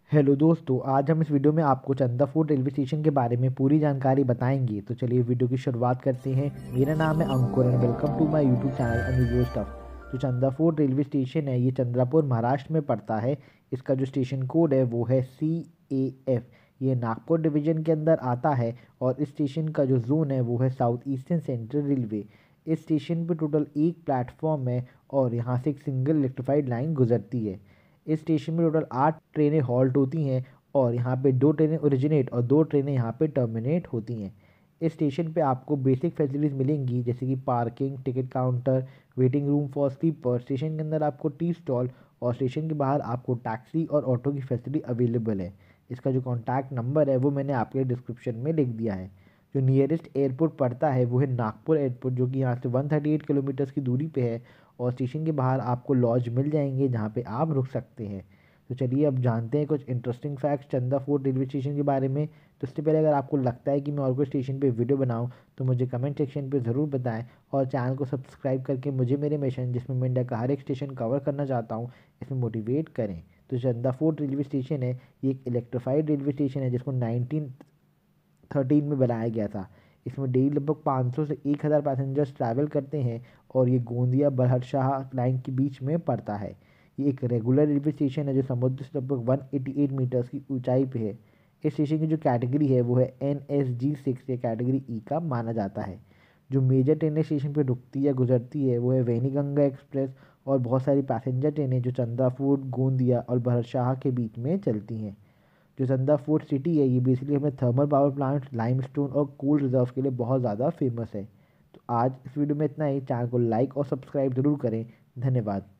Hello दोस्तों, आज हम इस वीडियो में आपको चंदाफोर्ट रेलवे स्टेशन के बारे में पूरी जानकारी बताएंगे। तो चलिए वीडियो की शुरुआत करते हैं। मेरा नाम है Ankur and welcome to my YouTube channel unreview stuff. जो चंदाफोर्ट रेलवे स्टेशन है ये चंद्रापुर महाराष्ट्र में पड़ता है। इसका जो स्टेशन कोड है वो है CAF। ये नागपुर डिवीजन के अंदर आता है और इस स्टेशन का जो जोन है वो है साउथ ईस्टर्न सेंट्रल रेलवे। इस स्टेशन पर टोटल एक प्लेटफॉर्म है और यहाँ से एक सिंगल इलेक्ट्रीफाइड लाइन गुजरती है। इस स्टेशन में टोटल 8 ट्रेनें हॉल्ट होती हैं और यहाँ पे 2 ट्रेनें ओरिजिनेट और 2 ट्रेनें यहाँ पे टर्मिनेट होती हैं। इस स्टेशन पे आपको बेसिक फैसिलिटीज़ मिलेंगी जैसे कि parking, ticket counter, waiting room for sleeper. Station के अंदर आपको टी स्टॉल और स्टेशन के बाहर आपको टैक्सी और ऑटो की फैसिलिटी अवेलेबल है। इसका जो कॉन्टैक्ट नंबर है वो मैंने आपके डिस्क्रिप्शन में लिख दिया है। जो नियरेस्ट एयरपोर्ट पड़ता है वो है नागपुर एयरपोर्ट, जो कि यहाँ से 138 किलोमीटर्स की दूरी पे है और स्टेशन के बाहर आपको लॉज मिल जाएंगे जहाँ पे आप रुक सकते हैं। तो चलिए अब जानते हैं कुछ interesting facts Chandafort railway station के बारे में। तो उससे पहले अगर आपको लगता है कि मैं और कोई स्टेशन पे वीडियो बनाऊं तो मुझे कमेंट सेक्शन पे ज़रूर बताएं और चैनल को सब्सक्राइब करके मुझे मेरे मिशन जिसमें मैं इंडिया का हर एक स्टेशन कवर करना चाहता हूँ इसमें मोटिवेट करें। तो चंदाफोर्ट रेलवे स्टेशन है ये एक इलेक्ट्रीफाइड रेलवे स्टेशन है जिसको 1913 में बनाया गया था। इसमें डेली लगभग 500 से 1000 पैसेंजर्स ट्रैवल करते हैं और ये गोंदिया बरहरशाह लाइन के बीच में पड़ता है। ये एक रेगुलर रेलवे स्टेशन है जो समुद्र से लगभग 188 मीटर्स की ऊंचाई पे है। इस स्टेशन की जो कैटेगरी है वो है NSG 6 या कैटेगरी ई का माना जाता है। जो मेजर ट्रेनें स्टेशन पे रुकती या गुजरती है वो है वैनीगंगा एक्सप्रेस और बहुत सारी पैसेंजर ट्रेनें जो चंद्राफोर्ट, गोंदिया और बरहरशाह के बीच में चलती हैं। जो चंदाफोर्ट सिटी है ये बेसिकली हमें थर्मल पावर प्लांट, लाइमस्टोन और कोल रिजर्व के लिए बहुत ज़्यादा फेमस है। तो आज इस वीडियो में इतना ही। चैनल को लाइक और सब्सक्राइब ज़रूर करें। धन्यवाद।